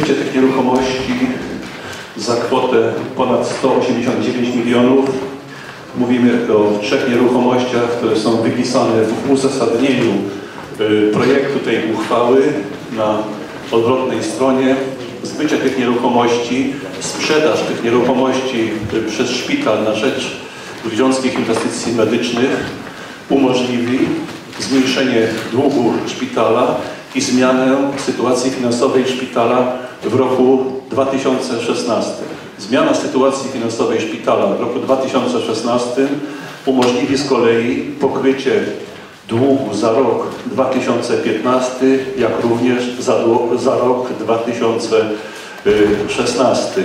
zbycie tych nieruchomości za kwotę ponad 189 milionów. Mówimy o 3 nieruchomościach, które są wypisane w uzasadnieniu projektu tej uchwały na odwrotnej stronie. Zbycie tych nieruchomości, sprzedaż tych nieruchomości przez szpital na rzecz Grudziąckich Inwestycji Medycznych umożliwi zmniejszenie długu szpitala i zmianę sytuacji finansowej szpitala w roku 2016. Zmiana sytuacji finansowej szpitala w roku 2016 umożliwi z kolei pokrycie długu za rok 2015, jak również za rok 2016.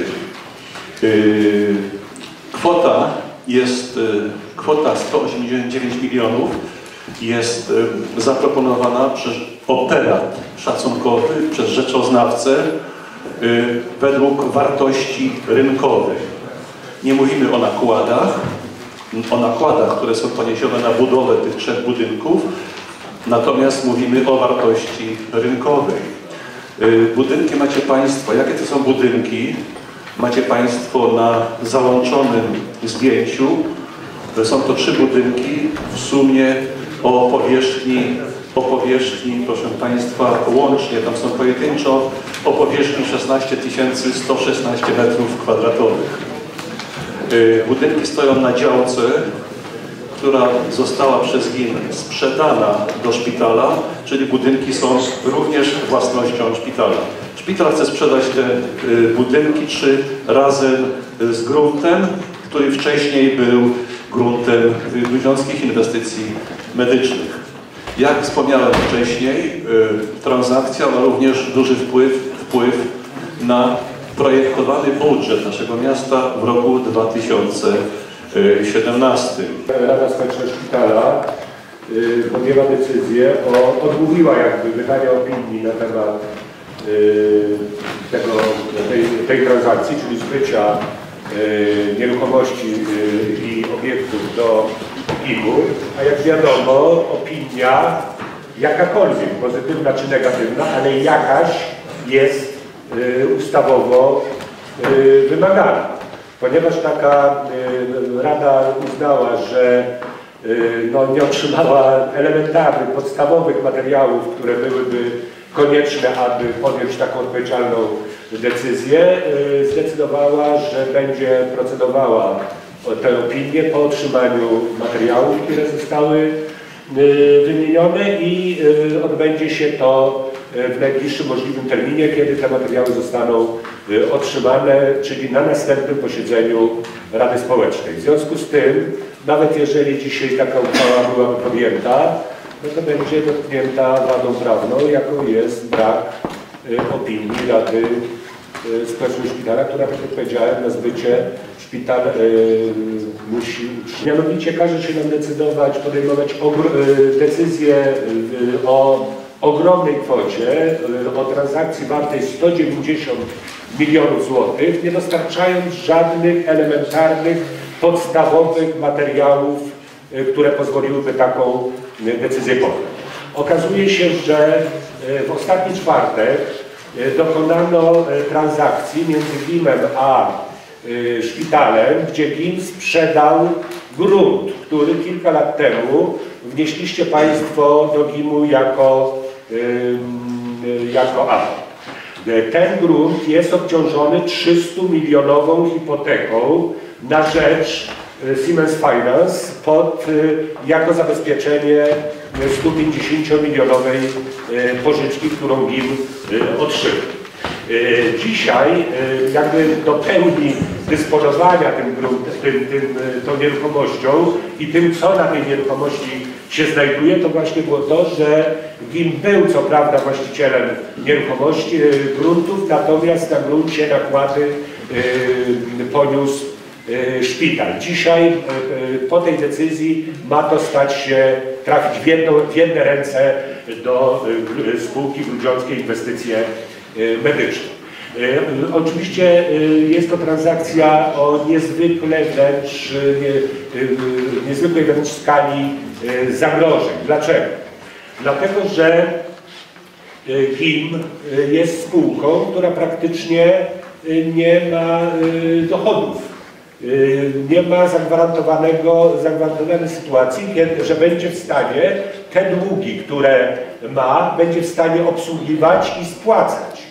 Kwota 189 milionów jest zaproponowana przez operat szacunkowy, przez rzeczoznawcę według wartości rynkowej. Nie mówimy o nakładach, które są poniesione na budowę tych 3 budynków, natomiast mówimy o wartości rynkowej. Budynki macie Państwo, jakie to są budynki? Macie Państwo na załączonym zdjęciu. Są to 3 budynki w sumie o powierzchni, proszę Państwa, łącznie, tam są pojedynczo, o powierzchni 16 116 m². Budynki stoją na działce, która została przez GIN sprzedana do szpitala, czyli budynki są również własnością szpitala. Szpital chce sprzedać te budynki 3 razem z gruntem, który wcześniej był gruntem Grudziąckich Inwestycji Medycznych. Jak wspomniałem wcześniej, transakcja ma również duży wpływ na projektowany budżet naszego miasta w roku 2017. Rada Społeczna Szpitala podjęła decyzję odmówiła jakby wydania opinii na temat tej transakcji, czyli zbycia nieruchomości i obiektów do GIN-u, a jak wiadomo opinia jakakolwiek, pozytywna czy negatywna, ale jakaś jest ustawowo wymagana. Ponieważ taka rada uznała, że nie otrzymała elementarnych, podstawowych materiałów, które byłyby konieczne, aby podjąć taką odpowiedzialną decyzję, zdecydowała, że będzie procedowała tę opinię po otrzymaniu materiałów, które zostały wymienione i odbędzie się to w najbliższym możliwym terminie, kiedy te materiały zostaną otrzymane, czyli na następnym posiedzeniu Rady Społecznej. W związku z tym, nawet jeżeli dzisiaj taka uchwała byłaby podjęta, no to będzie dotknięta wadą prawną, jaką jest brak opinii Rady Społecznej Szpitala, która, tak jak powiedziałem, na zbycie szpital musi utrzymać. Mianowicie każe się nam podejmować decyzję o ogromnej kwocie, o transakcji wartej 190 milionów złotych, nie dostarczając żadnych elementarnych, podstawowych materiałów, które pozwoliłyby taką decyzję podjąć. Okazuje się, że w ostatni czwartek dokonano transakcji między GIN-em a szpitalem, gdzie GIN sprzedał grunt, który kilka lat temu wnieśliście Państwo do GIN-u jako atak. Ten grunt jest obciążony 300-milionową hipoteką na rzecz Siemens Finance jako zabezpieczenie 150-milionowej pożyczki, którą GIN otrzymał. Dzisiaj jakby do pełni dysponowania tym gruntem, tą nieruchomością i tym, co na tej nieruchomości się znajduje, to właśnie było to, że GIN był co prawda właścicielem nieruchomości, gruntów, natomiast na gruncie nakłady poniósł szpital. Dzisiaj po tej decyzji ma to trafić w jedne ręce do spółki Grudziąckie Inwestycje Medyczne. Oczywiście jest to transakcja o niezwykłej wręcz skali zagrożeń. Dlaczego? Dlatego, że GIM jest spółką, która praktycznie nie ma dochodów. Nie ma zagwarantowanej sytuacji, że będzie w stanie te długi, które ma, będzie w stanie obsługiwać i spłacać.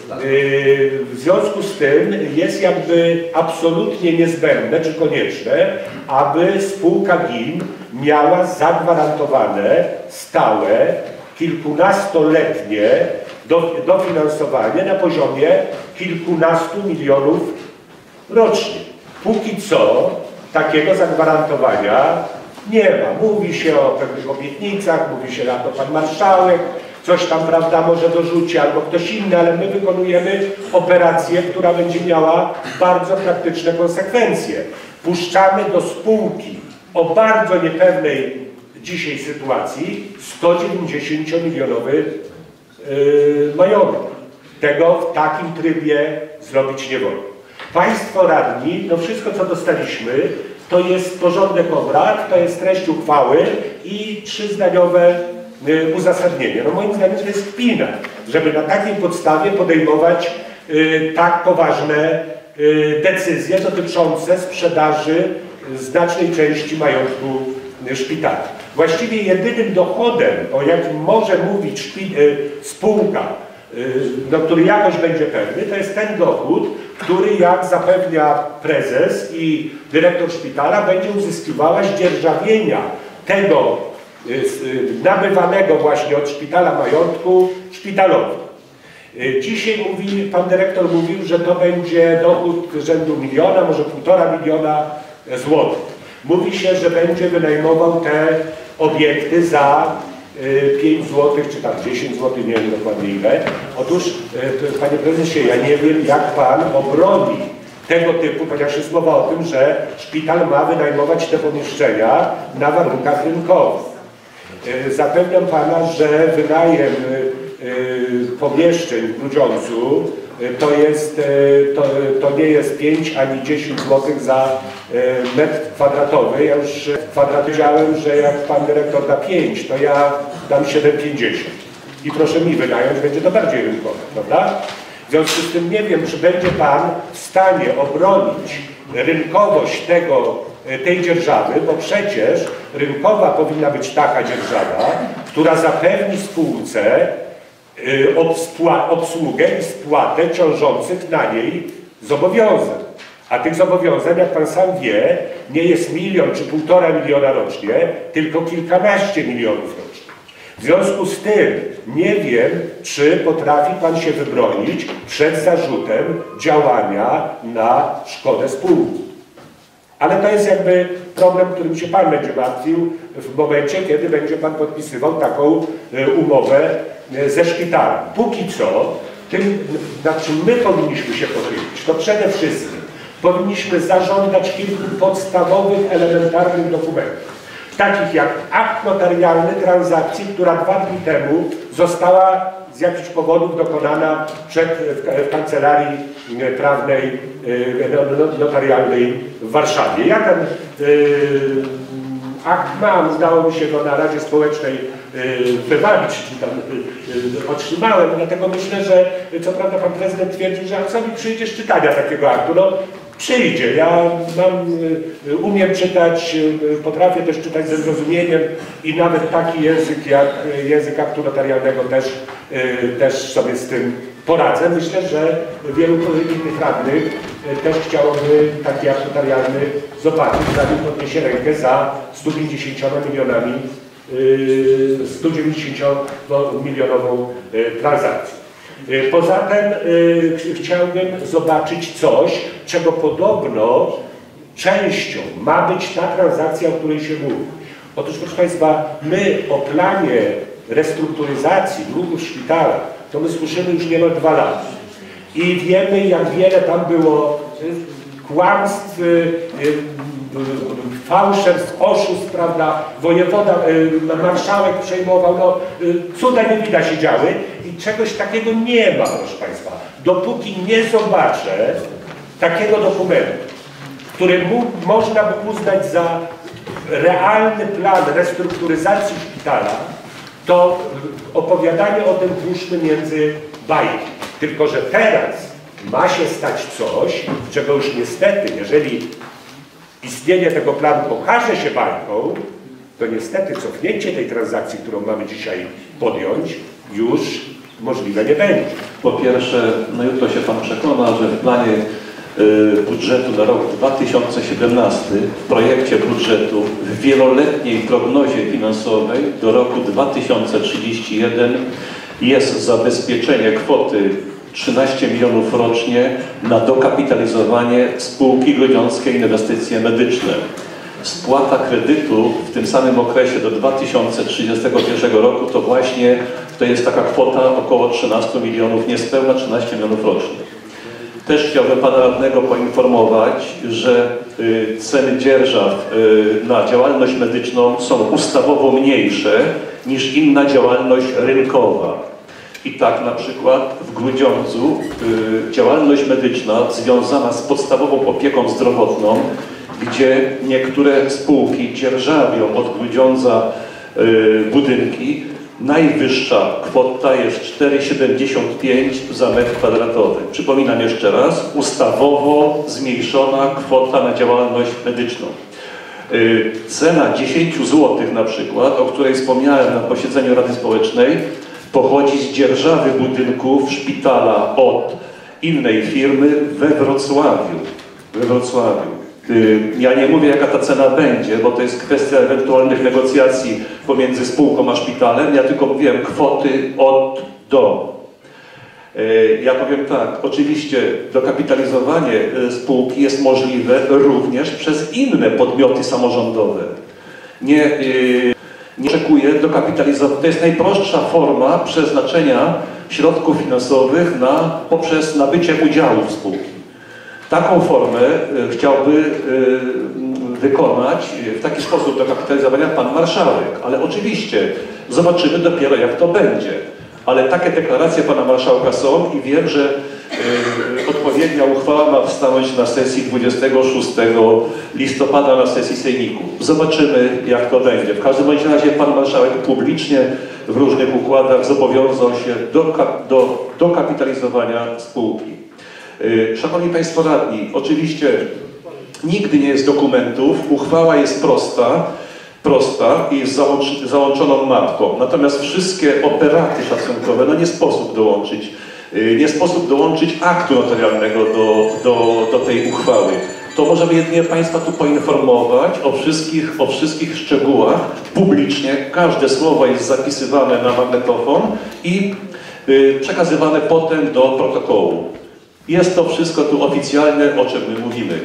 W związku z tym jest jakby absolutnie niezbędne czy konieczne, aby spółka GIM miała zagwarantowane, stałe, kilkunastoletnie dofinansowanie na poziomie kilkunastu milionów rocznie. Póki co takiego zagwarantowania nie ma. Mówi się o pewnych obietnicach, mówi się na to pan marszałek, coś tam, prawda, może dorzuci albo ktoś inny, ale my wykonujemy operację, która będzie miała bardzo praktyczne konsekwencje. Puszczamy do spółki o bardzo niepewnej dzisiaj sytuacji 190-milionowy majątek. Tego w takim trybie zrobić nie wolno. Państwo radni, no wszystko co dostaliśmy, to jest porządek obrad, to jest treść uchwały i 3-zdaniowe uzasadnienie. No moim zdaniem to jest kpina, żeby na takiej podstawie podejmować tak poważne decyzje dotyczące sprzedaży znacznej części majątku szpitala. Właściwie jedynym dochodem, o jakim może mówić spółka, no, który jakoś będzie pewny, to jest ten dochód, który, jak zapewnia prezes i dyrektor szpitala, będzie uzyskiwała z dzierżawienia tego nabywanego właśnie od szpitala majątku szpitalowi. Dzisiaj pan dyrektor mówił, że to będzie dochód rzędu miliona, może 1,5 miliona złotych. Mówi się, że będzie wynajmował te obiekty za 5 zł, czy tam 10 zł, nie wiem dokładnie ile. Otóż, panie prezesie, ja nie wiem, jak pan obroni tego typu, ponieważ jest mowa o tym, że szpital ma wynajmować te pomieszczenia na warunkach rynkowych. Zapewniam pana, że wynajem pomieszczeń w Grudziądzu to nie jest 5 ani 10 zł za metr kwadratowy. Ja już powiedziałem, że jak pan dyrektor da 5, to ja dam 7,50. I proszę mi wynająć, będzie to bardziej rynkowe, prawda? W związku z tym nie wiem, czy będzie pan w stanie obronić rynkowość tej dzierżawy, bo przecież rynkowa powinna być taka dzierżawa, która zapewni spółce obsługę i spłatę ciążących na niej zobowiązań. A tych zobowiązań, jak pan sam wie, nie jest 1 milion czy 1,5 miliona rocznie, tylko kilkanaście milionów rocznie. W związku z tym nie wiem, czy potrafi pan się wybronić przed zarzutem działania na szkodę spółki. Ale to jest jakby problem, którym się pan będzie martwił w momencie, kiedy będzie pan podpisywał taką umowę ze szpitalem. Póki co, nad czym my powinniśmy się pochylić, to przede wszystkim powinniśmy zażądać kilku podstawowych, elementarnych dokumentów. Takich jak akt notarialny transakcji, która 2 dni temu została z jakichś powodów dokonana w kancelarii prawnej notarialnej w Warszawie. Ja ten akt mam, udało mi się go na Radzie Społecznej wywabić, czy tam otrzymałem, dlatego myślę, że co prawda pan prezydent twierdził, że co mi przyjdzie z czytania takiego aktu. No, przyjdzie. Ja umiem czytać, potrafię też czytać ze zrozumieniem i nawet taki język jak język aktu notarialnego też sobie z tym poradzę. Myślę, że wielu innych radnych też chciałoby taki akt notarialny zobaczyć, zanim podniesie rękę za 190-milionową transakcję. Poza tym chciałbym zobaczyć coś, czego podobno częścią ma być ta transakcja, o której się mówi. Otóż, proszę państwa, my o planie restrukturyzacji długów szpitala to my słyszymy już niemal 2 lata. I wiemy, jak wiele tam było kłamstw, fałszerstw, oszustw, prawda, wojewoda, marszałek przejmował, no cuda nie widać się działy i czegoś takiego nie ma, proszę państwa. Dopóki nie zobaczę takiego dokumentu, który można by uznać za realny plan restrukturyzacji szpitala, to opowiadanie o tym tłuszczy między bajki. Tylko że teraz ma się stać coś, czego już niestety, jeżeli istnienie tego planu okaże się bajką, to niestety cofnięcie tej transakcji, którą mamy dzisiaj podjąć, już możliwe nie będzie. Po pierwsze, no jutro się Pan przekona, że w planie budżetu na rok 2017, w projekcie budżetu, w wieloletniej prognozie finansowej do roku 2031 jest zabezpieczenie kwoty 13 milionów rocznie na dokapitalizowanie spółki Grudziąckie Inwestycje Medyczne. Spłata kredytu w tym samym okresie do 2031 roku to właśnie to jest taka kwota około 13 milionów, niespełna 13 milionów rocznie. Też chciałbym Pana Radnego poinformować, że ceny dzierżaw na działalność medyczną są ustawowo mniejsze niż inna działalność rynkowa. I tak na przykład w Grudziądzu działalność medyczna związana z podstawową opieką zdrowotną, gdzie niektóre spółki dzierżawią od Grudziądza budynki, najwyższa kwota jest 4,75 za metr kwadratowy. Przypominam jeszcze raz, ustawowo zmniejszona kwota na działalność medyczną. Cena 10 zł na przykład, o której wspomniałem na posiedzeniu Rady Społecznej, pochodzi z dzierżawy budynków szpitala od innej firmy we Wrocławiu. Ja nie mówię, jaka ta cena będzie, bo to jest kwestia ewentualnych negocjacji pomiędzy spółką a szpitalem. Ja tylko mówiłem kwoty od do. Ja powiem tak, oczywiście dokapitalizowanie spółki jest możliwe również przez inne podmioty samorządowe. Nie oczekuję dokapitalizowania. To jest najprostsza forma przeznaczenia środków finansowych poprzez nabycie udziałów spółki. Taką formę chciałby wykonać w taki sposób dokapitalizowania Pan Marszałek, ale oczywiście zobaczymy dopiero, jak to będzie. Ale takie deklaracje Pana Marszałka są i wiem, że odpowiednia uchwała ma stanąć na sesji 26 listopada na sesji Sejmiku. Zobaczymy, jak to będzie. W każdym razie Pan Marszałek publicznie w różnych układach zobowiązał się do dokapitalizowania spółki. Szanowni Państwo Radni, oczywiście nigdy nie jest dokumentów, uchwała jest prosta i z załączoną mapką. Natomiast wszystkie operaty szacunkowe, no nie sposób dołączyć aktu notarialnego do tej uchwały. To możemy jedynie Państwa tu poinformować o wszystkich szczegółach publicznie. Każde słowo jest zapisywane na magnetofon i przekazywane potem do protokołu. Jest to wszystko tu oficjalne, o czym my mówimy.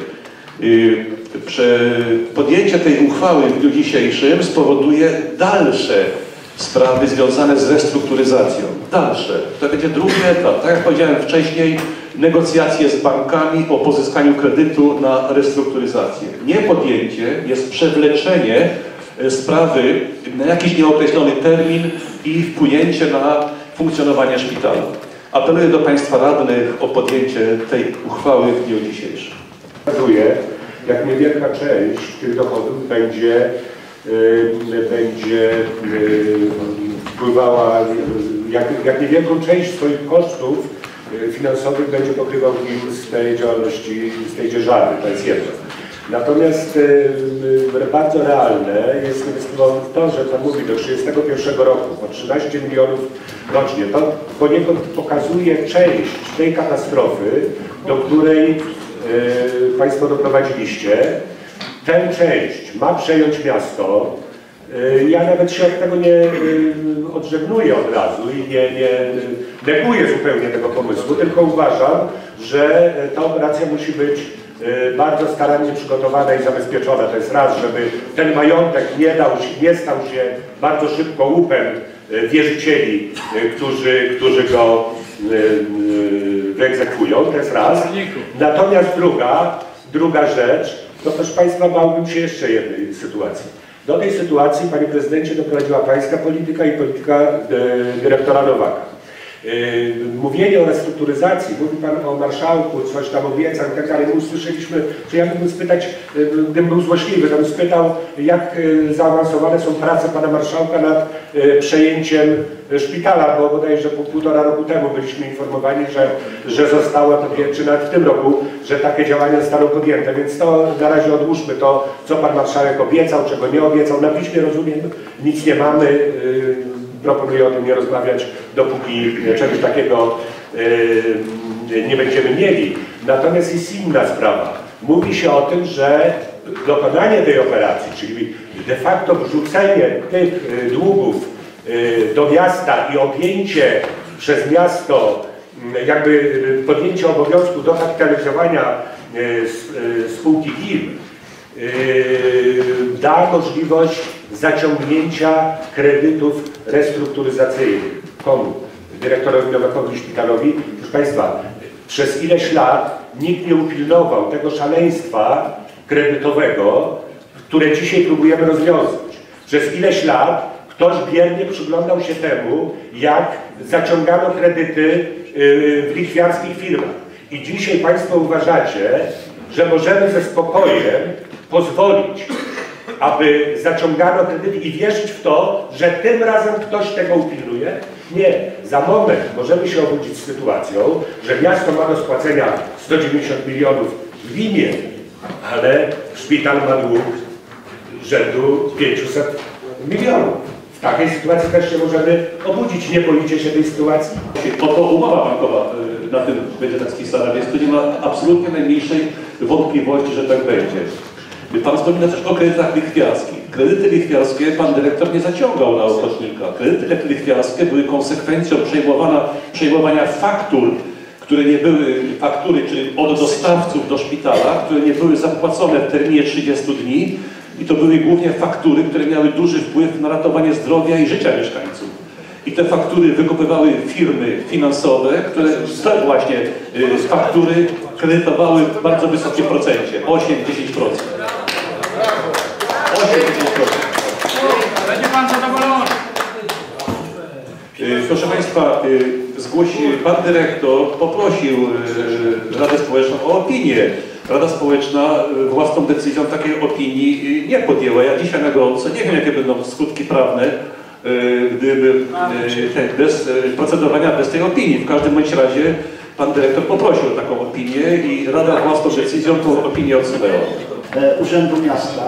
Podjęcie tej uchwały w dniu dzisiejszym spowoduje dalsze sprawy związane z restrukturyzacją. Dalsze. To będzie drugi etap. Tak jak powiedziałem wcześniej, negocjacje z bankami o pozyskaniu kredytu na restrukturyzację. Niepodjęcie jest przewleczenie sprawy na jakiś nieokreślony termin i wpłynięcie na funkcjonowanie szpitala. Apeluję do Państwa radnych o podjęcie tej uchwały w dniu dzisiejszym. Pokazuje, jak niewielka część tych dochodów będzie wpływała, jak niewielką część swoich kosztów finansowych będzie pokrywał GIM z tej działalności, z tej dzierżawy, to jest jedno. Natomiast bardzo realne jest to, że Pan mówi do 1931 roku o 13 milionów rocznie. To poniekąd pokazuje część tej katastrofy, do której Państwo doprowadziliście. Tę część ma przejąć miasto. Ja nawet się od tego nie odżegnuję od razu i nie neguję zupełnie tego pomysłu, tylko uważam, że ta operacja musi być bardzo starannie przygotowana i zabezpieczona. To jest raz, żeby ten majątek nie stał się bardzo szybko łupem wierzycieli, którzy go wyegzekwują. To jest raz. Natomiast druga rzecz, to proszę Państwa, bałbym się jeszcze jednej sytuacji. Do tej sytuacji, Panie Prezydencie, doprowadziła Pańska polityka i polityka dyrektora Nowaka. Mówienie o restrukturyzacji, mówi Pan o marszałku, coś tam obiecał i tak dalej. My usłyszeliśmy, że ja bym spytać, gdybym był złośliwy, to bym spytał, jak zaawansowane są prace Pana Marszałka nad przejęciem szpitala, bo bodajże półtora roku temu byliśmy informowani, że zostało, czy nawet w tym roku, że takie działania zostaną podjęte, więc to na razie odłóżmy to, co Pan Marszałek obiecał, czego nie obiecał. Na piśmie rozumiem, nic nie mamy. Proponuję o tym nie rozmawiać, dopóki czegoś takiego nie będziemy mieli. Natomiast jest inna sprawa. Mówi się o tym, że dokonanie tej operacji, czyli de facto wrzucenie tych długów do miasta i objęcie przez miasto, jakby podjęcie obowiązku dokapitalizowania spółki GIM, da możliwość zaciągnięcia kredytów restrukturyzacyjnych. Komu? Dyrektorowi Nowakowi Szpitalowi. Proszę Państwa, przez ileś lat nikt nie upilnował tego szaleństwa kredytowego, które dzisiaj próbujemy rozwiązać. Przez ileś lat ktoś biernie przyglądał się temu, jak zaciągano kredyty w lichwiarskich firmach. I dzisiaj Państwo uważacie, że możemy ze spokojem pozwolić, aby zaciągano kredyty i wierzyć w to, że tym razem ktoś tego upilnuje? Nie. Za moment możemy się obudzić z sytuacją, że miasto ma do spłacenia 190 milionów w limie, ale szpital ma dług rzędu 500 milionów. W takiej sytuacji też się możemy obudzić. Nie boicie się tej sytuacji? Oto umowa bankowa na tym będzie tak spisana, więc tu nie ma absolutnie najmniejszej wątpliwości, że tak będzie. Pan wspomina też o kredytach lichwiarskich. Kredyty lichwiarskie pan dyrektor nie zaciągał na ochotnika. Kredyty lichwiarskie były konsekwencją przejmowania faktur, które nie były faktury, czyli od dostawców do szpitala, które nie były zapłacone w terminie 30 dni i to były głównie faktury, które miały duży wpływ na ratowanie zdrowia i życia mieszkańców. I te faktury wykupywały firmy finansowe, które te właśnie faktury kredytowały w bardzo wysokim procencie, 8-10%. 8-10%. Będzie Pan zadowolony. Proszę Państwa, pan dyrektor poprosił Radę Społeczną o opinię. Rada Społeczna własną decyzją takiej opinii nie podjęła. Ja dzisiaj na gorąco nie wiem, jakie będą skutki prawne, gdyby bez procedowania bez tej opinii. W każdym bądź razie pan dyrektor poprosił o taką opinię i Rada własną decyzją tą opinię odsunęła. Urzędu Miasta,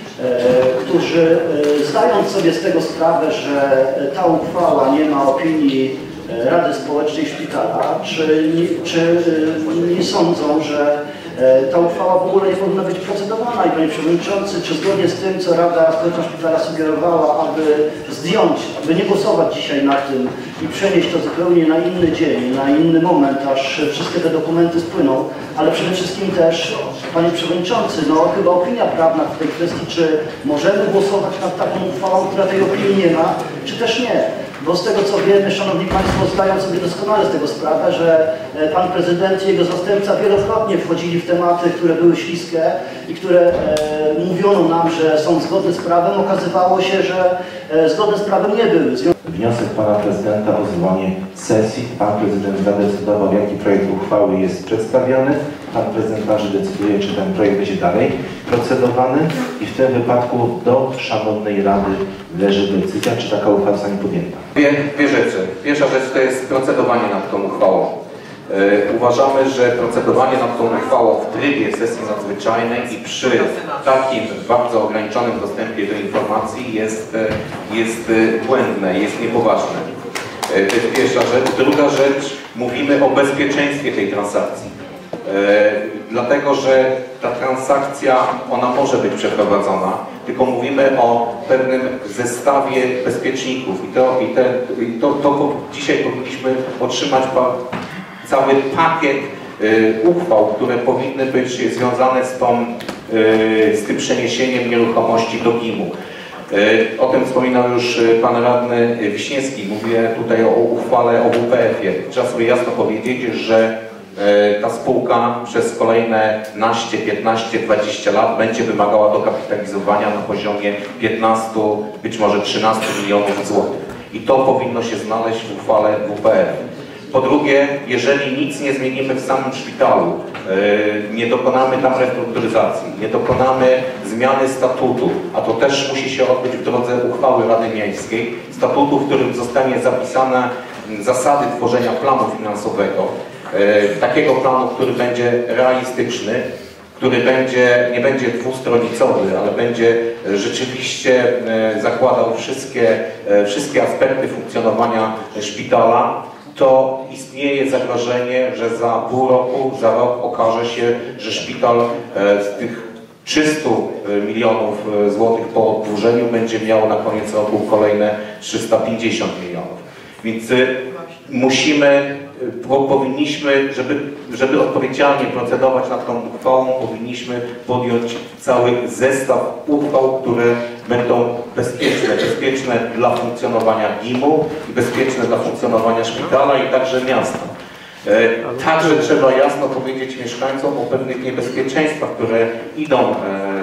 którzy zdając sobie z tego sprawę, że ta uchwała nie ma opinii Rady Społecznej Szpitala, czy nie sądzą, że ta uchwała w ogóle nie powinna być procedowana? I Panie Przewodniczący, czy zgodnie z tym, co Rada Społeczna Szpitala sugerowała, aby zdjąć, aby nie głosować dzisiaj na tym i przenieść to zupełnie na inny dzień, na inny moment, aż wszystkie te dokumenty spłyną, ale przede wszystkim też, Panie Przewodniczący, no chyba opinia prawna w tej kwestii, czy możemy głosować nad taką uchwałą, która tej opinii nie ma, czy też nie. Bo z tego co wiemy, Szanowni Państwo, zdają sobie doskonale z tego sprawę, że Pan Prezydent i jego zastępca wielokrotnie wchodzili w tematy, które były śliskie i które mówiono nam, że są zgodne z prawem. Okazywało się, że zgodne z prawem nie były. Wniosek Pana Prezydenta o zwołanie sesji. Pan Prezydent zadecydował, jaki projekt uchwały jest przedstawiony. Pan Prezydent decyduje, czy ten projekt będzie dalej procedowany i w tym wypadku do Szanownej Rady leży decyzja, czy taka uchwała zostanie podjęta. Dwie rzeczy. Pierwsza rzecz to jest procedowanie nad tą uchwałą. Uważamy, że procedowanie nad tą uchwałą w trybie sesji nadzwyczajnej i przy takim bardzo ograniczonym dostępie do informacji jest błędne, jest niepoważne. To jest pierwsza rzecz. Druga rzecz, mówimy o bezpieczeństwie tej transakcji. Dlatego, że ta transakcja, ona może być przeprowadzona, tylko mówimy o pewnym zestawie bezpieczników i to dzisiaj powinniśmy otrzymać cały pakiet uchwał, które powinny być związane z tym przeniesieniem nieruchomości do GIM-u. O tym wspominał już pan radny Wiśniewski. Mówię tutaj o uchwale o WPF-ie. Trzeba sobie jasno powiedzieć, że ta spółka przez kolejne 15, 20 lat będzie wymagała dokapitalizowania na poziomie 15, być może 13 milionów złotych. I to powinno się znaleźć w uchwale WPF. Po drugie, jeżeli nic nie zmienimy w samym szpitalu, nie dokonamy tam restrukturyzacji, nie dokonamy zmiany statutu, a to też musi się odbyć w drodze uchwały Rady Miejskiej, statutu, w którym zostanie zapisane zasady tworzenia planu finansowego, takiego planu, który będzie realistyczny, który nie będzie dwustronicowy, ale będzie rzeczywiście zakładał wszystkie aspekty funkcjonowania szpitala, to istnieje zagrożenie, że za pół roku, za rok okaże się, że szpital z tych 300 milionów złotych po oddłużeniu będzie miał na koniec roku kolejne 350 milionów. Więc powinniśmy, żeby odpowiedzialnie procedować nad tą uchwałą, powinniśmy podjąć cały zestaw uchwał, które będą bezpieczne dla funkcjonowania GIM-u i bezpieczne dla funkcjonowania szpitala i także miasta. Także trzeba jasno powiedzieć mieszkańcom o pewnych niebezpieczeństwach, które idą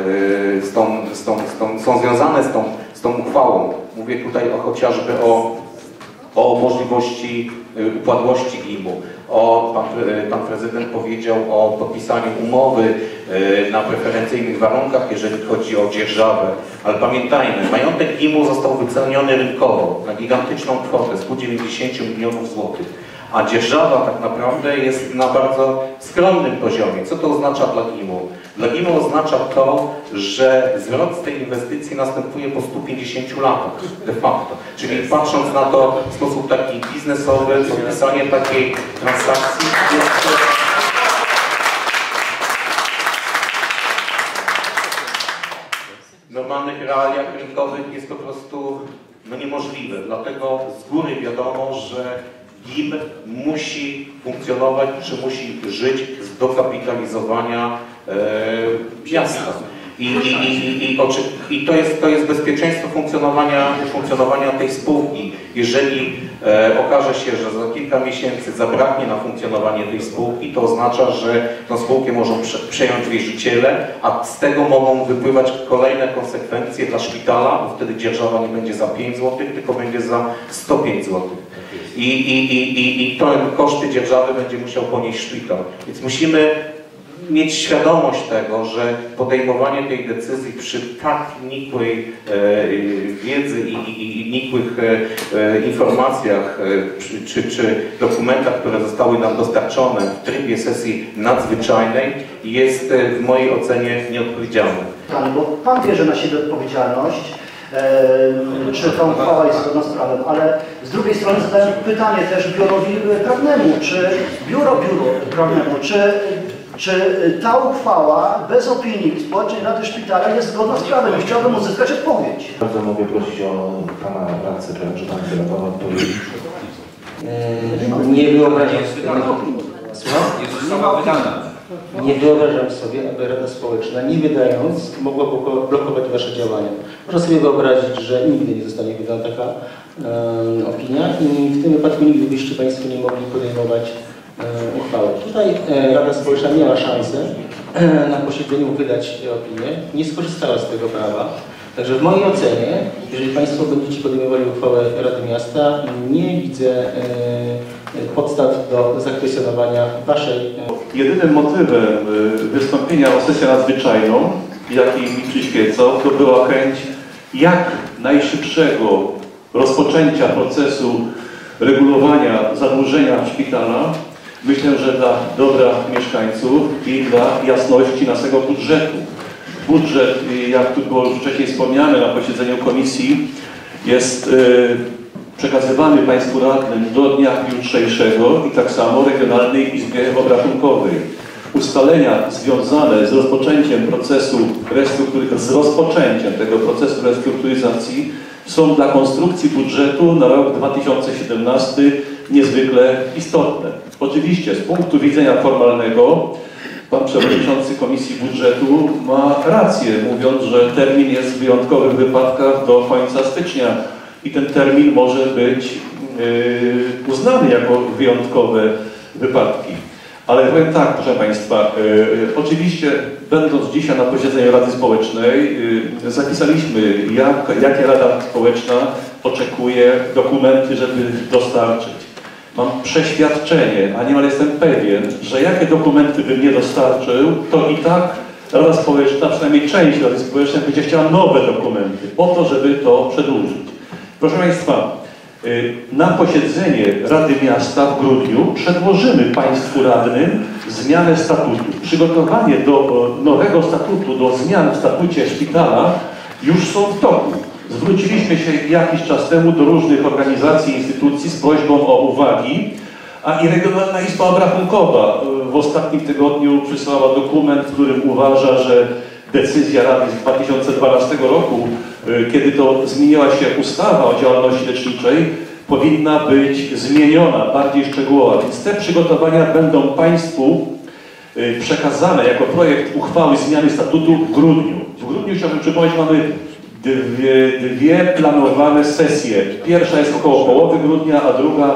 są związane z tą uchwałą. Mówię tutaj chociażby o możliwości upadłości GIM-u. Pan prezydent powiedział o podpisaniu umowy na preferencyjnych warunkach, jeżeli chodzi o dzierżawę. Ale pamiętajmy, majątek GIM-u został wyceniony rynkowo na gigantyczną kwotę 190 milionów złotych. A dzierżawa tak naprawdę jest na bardzo skromnym poziomie. Co to oznacza dla GIM-u? Dla GIM-u oznacza to, że zwrot z tej inwestycji następuje po 150 latach de facto. Czyli patrząc na to w sposób taki biznesowy, podpisanie takiej transakcji jest w normalnych realiach rynkowych jest po prostu niemożliwe. Dlatego z góry wiadomo, że GIM musi funkcjonować, czy musi żyć z dokapitalizowania miasta. I to jest bezpieczeństwo funkcjonowania tej spółki. Jeżeli okaże się, że za kilka miesięcy zabraknie na funkcjonowanie tej spółki, to oznacza, że tę spółkę mogą przejąć wierzyciele, a z tego mogą wypływać kolejne konsekwencje dla szpitala, bo wtedy dzierżawa nie będzie za 5 zł, tylko będzie za 105 zł. I to koszty dzierżawy będzie musiał ponieść szpital. Więc musimy mieć świadomość tego, że podejmowanie tej decyzji przy tak nikłej wiedzy i nikłych informacjach czy dokumentach, które zostały nam dostarczone w trybie sesji nadzwyczajnej, jest w mojej ocenie nieodpowiedzialne. Bo Pan bierze na siebie odpowiedzialność, czy ta uchwała jest zgodna z prawem, ale z drugiej strony zadałem pytanie też biurowi prawnemu, czy biuro prawnemu, czy ta uchwała bez opinii Społecznej Rady Szpitala jest zgodna z prawem? I chciałbym uzyskać odpowiedź. Bardzo mogę prosić o pana radcę, że pan chce odpowiedzieć. Nie wyobrażam Nie wyobrażam sobie, aby Rada Społeczna, nie wydając, mogła blokować wasze działania. Można sobie wyobrazić, że nigdy nie zostanie wydana taka opinia i w tym wypadku nigdy byście Państwo nie mogli podejmować uchwały. Tutaj Rada Społeczna miała szansę na posiedzeniu wydać opinię, nie skorzystała z tego prawa. Także w mojej ocenie, jeżeli Państwo będziecie podejmowali uchwałę Rady Miasta, nie widzę podstaw do zakwestionowania waszej... Jedynym motywem wystąpienia o sesję nadzwyczajną, jaki mi przyświecał, to była chęć jak najszybszego rozpoczęcia procesu regulowania zadłużenia szpitala. Myślę, że dla dobra mieszkańców i dla jasności naszego budżetu. Budżet, jak tu było już wcześniej wspomniane na posiedzeniu komisji, jest przekazywany Państwu radnym do dnia jutrzejszego i tak samo Regionalnej Izbie Obrachunkowej. Ustalenia związane z rozpoczęciem tego procesu restrukturyzacji są dla konstrukcji budżetu na rok 2017 niezwykle istotne. Oczywiście z punktu widzenia formalnego pan przewodniczący Komisji Budżetu ma rację, mówiąc, że termin jest w wyjątkowych wypadkach do końca stycznia i ten termin może być uznany jako wyjątkowe wypadki. Ale powiem tak, proszę Państwa, oczywiście będąc dzisiaj na posiedzeniu Rady Społecznej zapisaliśmy, jakie Rada Społeczna oczekuje dokumenty, żeby dostarczyć. mam przeświadczenie, a niemal jestem pewien, że jakie dokumenty bym nie dostarczył, to i tak Rada Społeczna, przynajmniej część Rady Społecznej będzie chciała nowe dokumenty, po to, żeby to przedłużyć. Proszę Państwa, na posiedzenie Rady Miasta w grudniu przedłożymy Państwu radnym zmianę statutu. Przygotowanie do nowego statutu, do zmian w statucie szpitala już są w toku. Zwróciliśmy się jakiś czas temu do różnych organizacji i instytucji z prośbą o uwagi, a i Regionalna Izba Obrachunkowa w ostatnim tygodniu przysłała dokument, w którym uważa, że decyzja Rady z 2012 roku, kiedy to zmieniła się ustawa o działalności leczniczej, powinna być zmieniona, bardziej szczegółowa. Więc te przygotowania będą Państwu przekazane jako projekt uchwały zmiany statutu w grudniu. W grudniu, chciałbym przypomnieć, mamy dwie planowane sesje. Pierwsza jest około połowy grudnia, a druga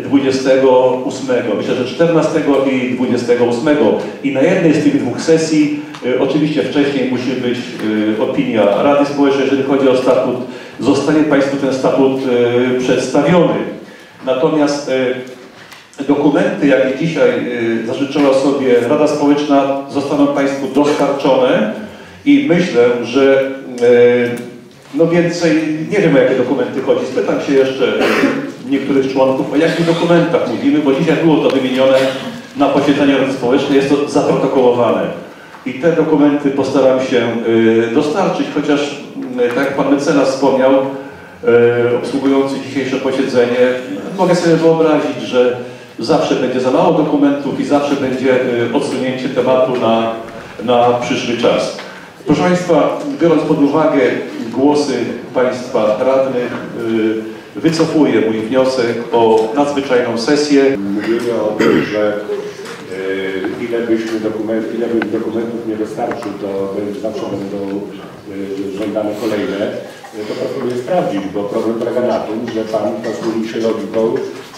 28. Myślę, że 14 i 28. I na jednej z tych dwóch sesji, oczywiście wcześniej musi być opinia Rady Społecznej, jeżeli chodzi o statut, zostanie Państwu ten statut przedstawiony. Natomiast dokumenty, jakie dzisiaj zażyczyła sobie Rada Społeczna, zostaną Państwu dostarczone i myślę, że no więcej, nie wiem, o jakie dokumenty chodzi. Spytam się jeszcze niektórych członków, o jakich dokumentach mówimy, bo dzisiaj było to wymienione na posiedzeniu Rady Społecznej, jest to zaprotokołowane. I te dokumenty postaram się dostarczyć, chociaż tak jak Pan Mecenas wspomniał, obsługujący dzisiejsze posiedzenie, mogę sobie wyobrazić, że zawsze będzie za mało dokumentów i zawsze będzie odsunięcie tematu na przyszły czas. Proszę Państwa, biorąc pod uwagę głosy Państwa radnych, wycofuję mój wniosek o nadzwyczajną sesję. Mówienie o tym, że ile bym dokumentów nie dostarczył, to zawsze będą żądane kolejne, to proponuję sprawdzić, bo problem polega na tym, że Pan posługuje się logiką,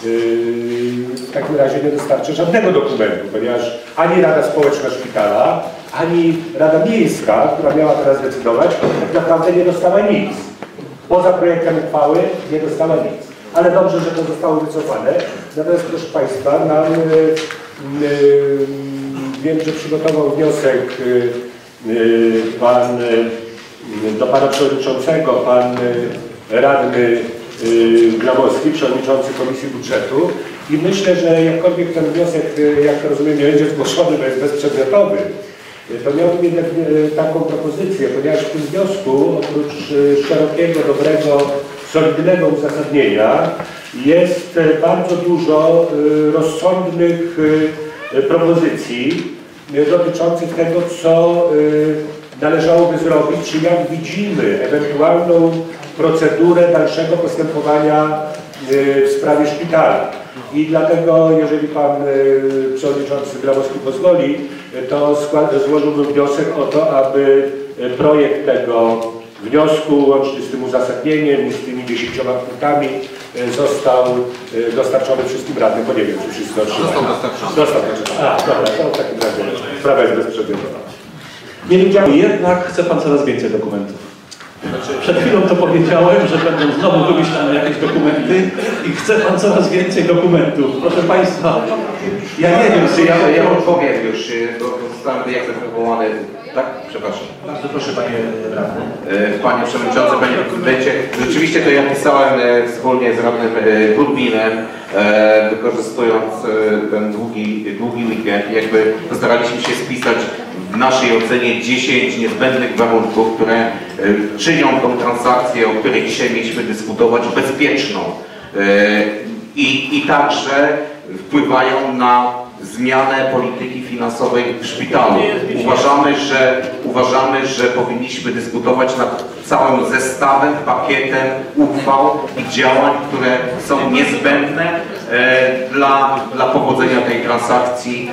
w takim razie nie dostarczy żadnego dokumentu, ponieważ ani Rada Społeczna Szpitala, ani Rada Miejska, która miała teraz decydować, tak naprawdę nie dostała nic. Poza projektem uchwały nie dostała nic. Ale dobrze, że to zostało wycofane. Natomiast proszę Państwa, wiem, że przygotował wniosek do Pana Przewodniczącego, Pan Radny Grabowski, Przewodniczący Komisji Budżetu i myślę, że jakkolwiek ten wniosek, jak rozumiem, nie będzie zgłoszony, bo jest bezprzedmiotowy, to miałbym jednak taką propozycję, ponieważ w tym wniosku oprócz szerokiego, dobrego, solidnego uzasadnienia jest bardzo dużo rozsądnych propozycji dotyczących tego, co należałoby zrobić, czy jak widzimy ewentualną procedurę dalszego postępowania w sprawie szpitala. I dlatego, jeżeli Pan Przewodniczący Grabowski pozwoli, to złożyłbym wniosek o to, aby projekt tego wniosku, łącznie z tym uzasadnieniem i z tymi 10 punktami, został dostarczony wszystkim radnym, bo nie wiem, czy wszyscy otrzymają. Został dostarczony. A, dobra, to w takim razie sprawa jest bezprzedmiotowa. Nie widziałem, jednak chce Pan coraz więcej dokumentów. Przed chwilą to powiedziałem, że będą znowu wymyślane jakieś dokumenty i chce Pan coraz więcej dokumentów. Proszę Państwa, ja nie wiem, czy ja odpowiem już, bo zostałem jak wywołany. Tak? Przepraszam. Bardzo proszę Panie Radny. Panie Przewodniczący, Panie Prezydencie, rzeczywiście to ja pisałem wspólnie z Radnym Gulbinem, wykorzystując ten długi weekend, jakby postaraliśmy się spisać w naszej ocenie 10 niezbędnych warunków, które czynią tą transakcję, o której dzisiaj mieliśmy dyskutować, bezpieczną i także wpływają na zmianę polityki finansowej w szpitalu. Uważamy, że powinniśmy dyskutować nad całym zestawem, pakietem uchwał i działań, które są niezbędne dla powodzenia tej transakcji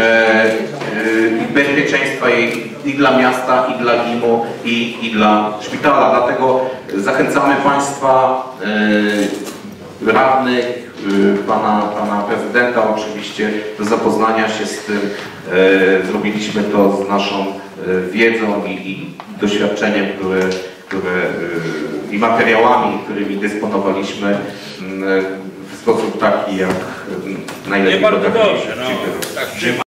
i bezpieczeństwa jej i dla miasta, i dla GIM-u, i dla szpitala. Dlatego zachęcamy Państwa radnych, pana prezydenta oczywiście do zapoznania się z tym. Zrobiliśmy to z naszą wiedzą i doświadczeniem, i materiałami, którymi dysponowaliśmy w sposób taki, jak najlepiej Nie bardzo potrafimy. dobrze, no. Dziękuję. Tak,